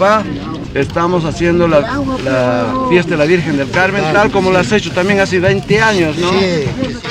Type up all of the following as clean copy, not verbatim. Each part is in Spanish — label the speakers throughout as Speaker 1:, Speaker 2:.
Speaker 1: papá, estamos haciendo la fiesta de la Virgen del Carmen, tal como lo has hecho también hace 20 años, ¿no?
Speaker 2: Sí.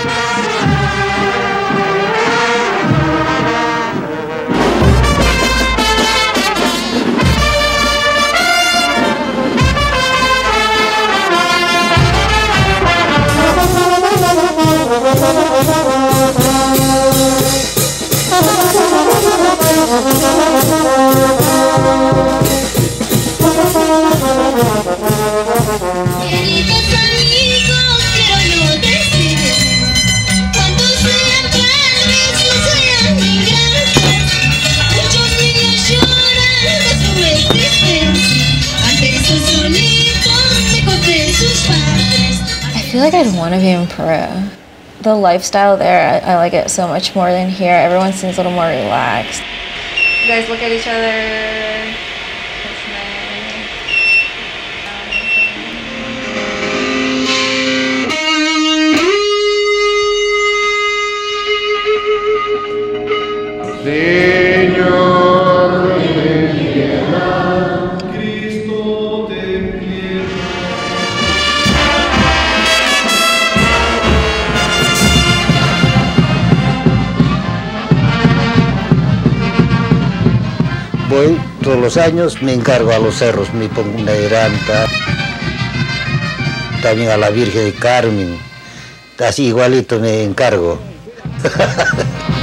Speaker 3: Queridos amigos, quiero no decir cuántos sean grandes, no sean ingratos. Muchos niños lloran de su existencia ante esos solitos lejos de sus padres.
Speaker 4: I feel like I'd want to be in Peru. The lifestyle there, I like it so much more than here. Everyone seems a little more relaxed. You guys look at each other. That's nice.
Speaker 1: Señor, ten piedad. Cristo, ten piedad.
Speaker 2: Voy todos los años, me encargo a los cerros, me pongo una heranta, también a la Virgen de Carmen, así igualito me encargo.